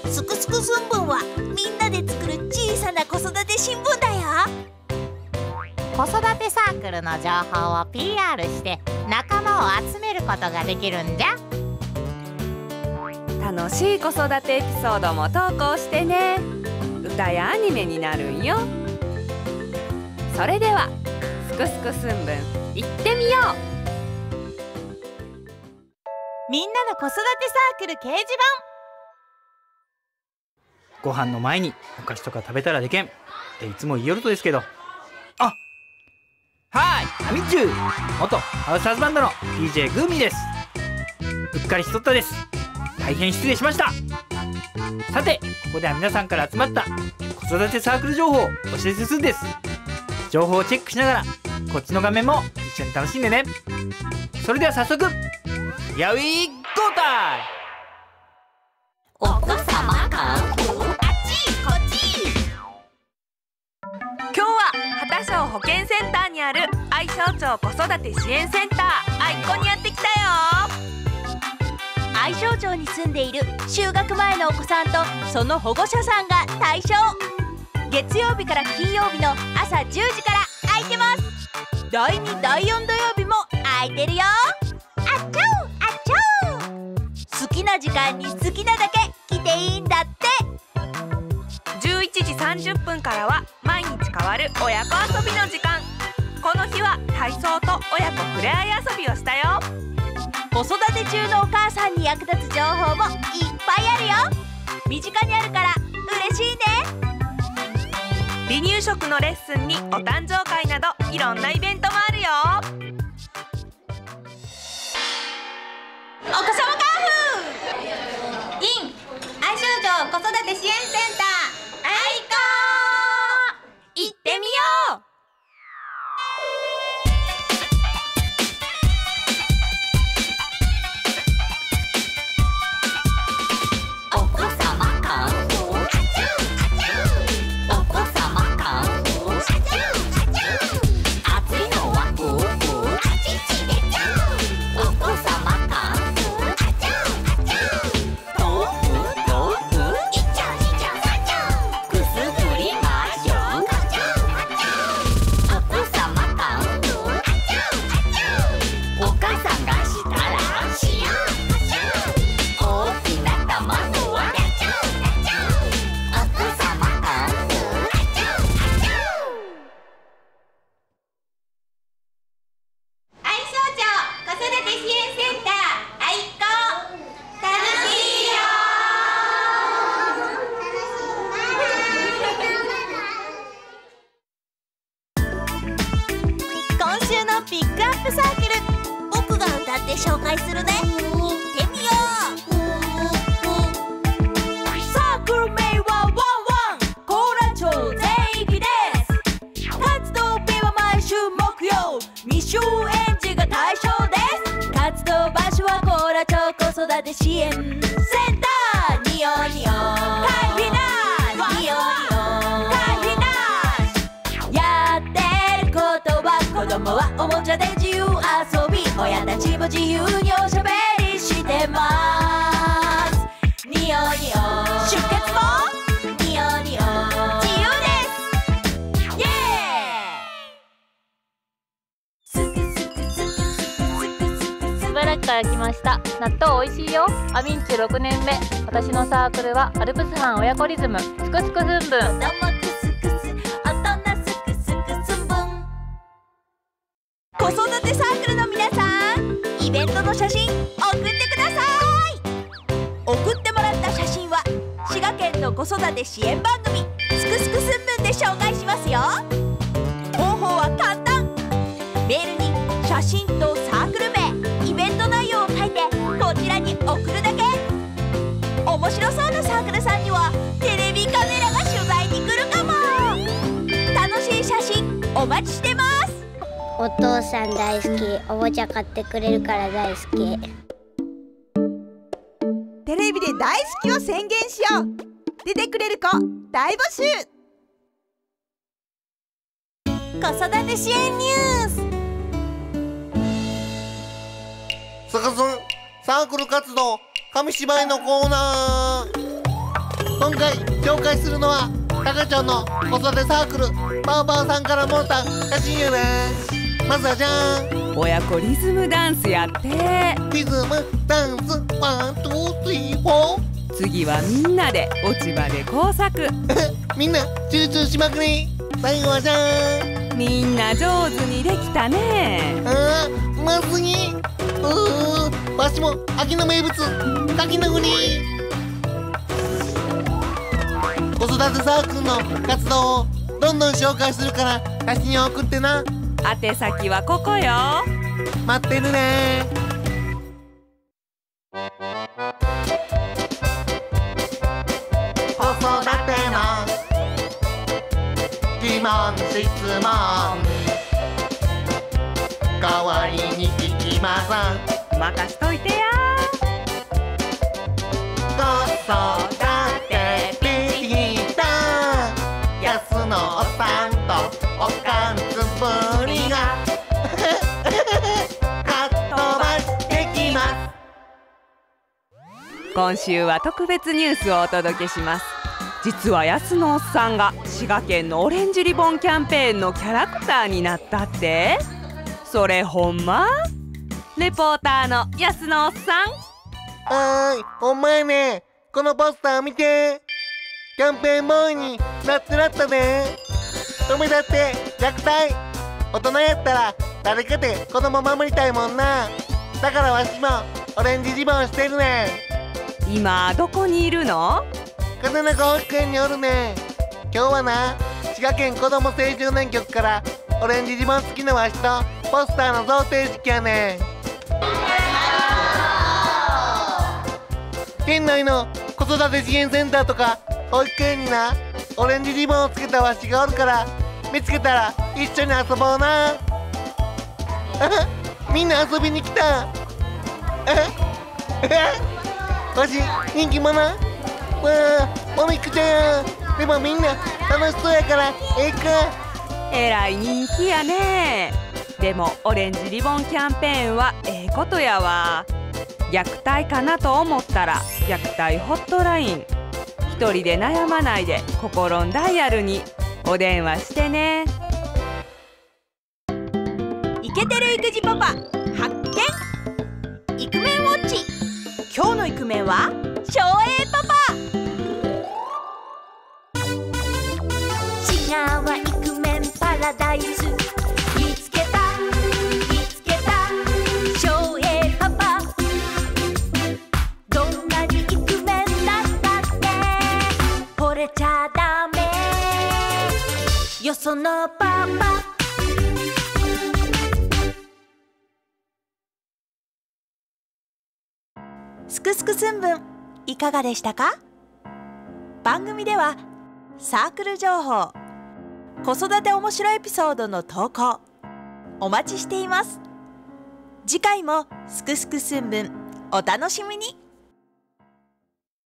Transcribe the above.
すくすくすんぶんはみんなで作る小さな子育て新聞だよ。 子育てサークルの情報を PR して仲間を集めることができるんじゃ。 楽しい子育てエピソードも投稿してね。歌やアニメになるんよ。それではすくすくすんぶん行ってみよう。 みんなの子育てサークル掲示板。 ご飯の前にお菓子とか食べたらでけんっていつも言いよるとですけど、あ、はーい、アミッチュー元ハウスハズバンドの DJ グーミーです。うっかりしとったです。大変失礼しました。さて、ここでは皆さんから集まった子育てサークル情報をお知らせするんです。情報をチェックしながらこっちの画面も一緒に楽しんでね。それでは早速ヤウィーゴータイ。 お子様かあっちこっち。 今日は畑小保健センターにある愛荘町子育て支援センター愛子にやってきたよ。 愛荘町に住んでいる就学前のお子さんとその保護者さんが対象。月曜日から金曜日の朝10時から空いてます。第2第4土曜日も空いてるよ。あっちゃうあっちゃう。好きな時間に好きなだけ来ていいんだって。 11時30分からは毎日変わる親子遊びの時間。この日は体操と親子ふれあい遊びをしたよ。 子育て中のお母さんに役立つ情報もいっぱいあるよ。身近にあるから嬉しいね。 離乳食のレッスンにお誕生会などいろんなイベントもあるよ。 お子様カンフー in 愛荘町子育て支援センター愛子。行ってみよう。ピックアップサークル、僕が歌って紹介するね。行ってみよう。サークル名はワンワンコーラ町全域です。活動日は毎週木曜、未就園児が対象です。活動場所はコーラ町子育て支援センター。ニオニオ会費なし、ニオニオ会費なし。やってることは子供はおもちゃで自由遊び、親たちも自由におしゃべりしてます。ニオニオ出血もニオニオ自由です。イエーイ。 しばらくから来ました。納豆おいしいよ。アミンチュ6年目。私のサークルはアルプス班親子リズムすくすくすんぶん。 子供クスクス、大人すくすくすんぶん。子育てサークルの皆さん、イベントの写真送ってください。送ってもらった写真は滋賀県の子育て支援番組すくすくすんぶんで紹介しますよ。方法は簡単。メールに写真とサークル名、イベント内容を書いてこちらに送るだけ。面白そうなサークルさんにはテレビカメラが取材に来るかも。楽しい写真お待ちしてます。 お父さん大好き、おもちゃ買ってくれるから大好き。 テレビで大好きを宣言しよう。出てくれる子大募集。 子育て支援ニュース。 サカスンサークル活動紙芝居のコーナー。 今回紹介するのはタカちゃんの子育てサークルパウパウさんからもらった写真やです。まずはじゃーん、 親子リズムダンスやって。 リズムダンスワンツースリーフォー。 次はみんなで落ち葉で工作みんな集中しまくり。最後はじゃーん、 みんな上手にできたね。 うますぎ。わしも秋の名物柿の栗。子育てサークルの活動をどんどん紹介するから写真を送ってな。 宛先はここよ。 待ってるね。子育ての疑問質問代わりに聞きます。 任しといてや。 子育てピーターやすのおさんとおかんつぶりがかっ飛ばしてきます。 今週は特別ニュースをお届けします。実は安のおっさんが滋賀県のオレンジリボンキャンペーンのキャラクターになったって。それほんま？レポーターの安のおっさん。 お前ね、このポスター見て。キャンペーンボーイになったで。止めだって虐待。大人やったら誰かで子供守りたいもんな。だからわしもオレンジリボンしてるねん。 今どこにいるの？ 風の保育園におるねん。今日はな、滋賀県子ども青少年局からオレンジリボン付きのわしとポスターの贈呈式やねん。県内の子育て支援センターとか保育園にな、オレンジリボンをつけたわしがおるから、見つけたら一緒に遊ぼうな。みんな遊びに来た。わし人気者。わあ、おみくちゃん。でもみんな楽しそうやからええか。 えらい人気やね。でもオレンジリボンキャンペーンはええことやわ。虐待かなと思ったら虐待ホットライン。一人で悩まないで心んダイヤルにお電話してね。 イケてる育児パパ発見。イクメンウォッチ。今日のイクメンは翔英パパ。 滋賀はイクメンパラダイス。見つけた翔英パパ。どんなにイクメンだったって惚れちゃダメよそのパパ。 すくすくすんぶんいかがでしたか？番組ではサークル情報、子育て面白いエピソードの投稿お待ちしています。次回もすくすくすんぶんお楽しみに。